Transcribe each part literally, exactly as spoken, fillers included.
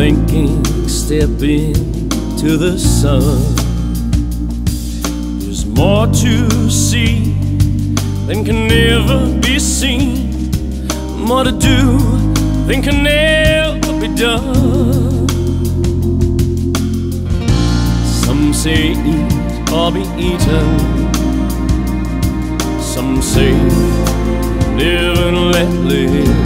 thinking, step into the sun. There's more to see than can ever be seen, more to do than can ever be done. Some say eat or be eaten, some say live and let live.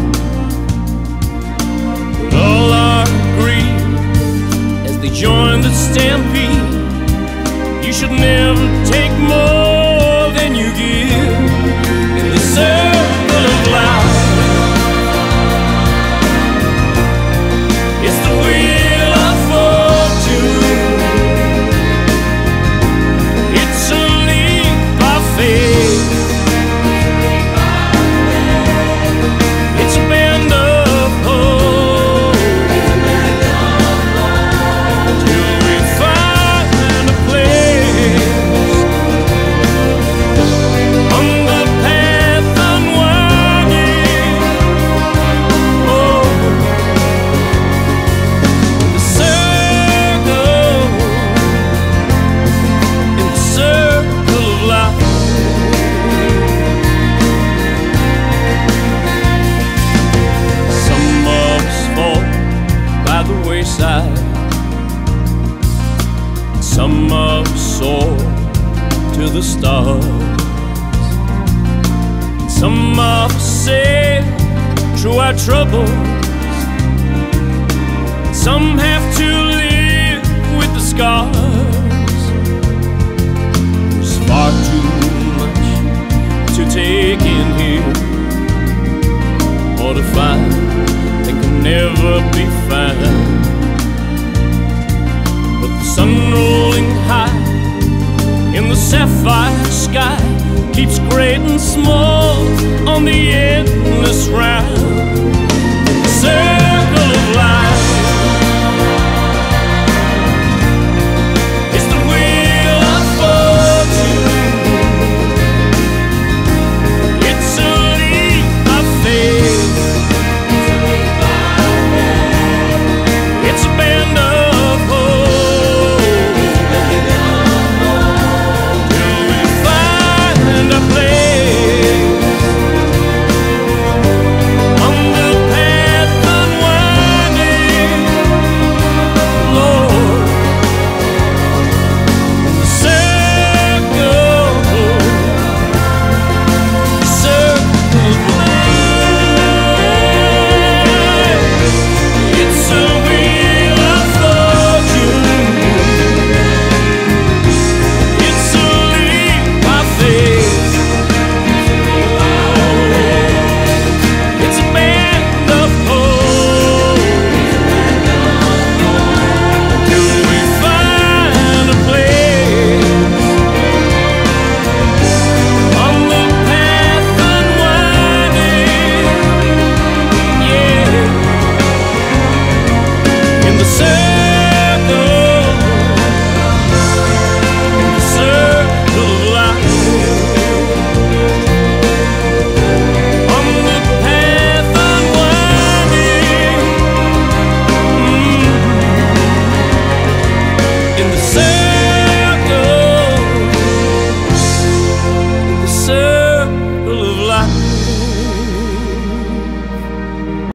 But all are agreed as they join the stampede, you should never take more than you give. In the circle of life, it's the wheel of fortune. It's a leap of faith, it's a band of hope, till we find a place on the path unwinding. Oh, the circle, in the circle of life. Some of us fall by the wayside, some of us soar to the stars, some of us sail through our troubles, some have to live with the scars. There's far too much to take in here, more to find than can never be found. But the sun rolling high in the sapphire sky keeps great and small on the endless round.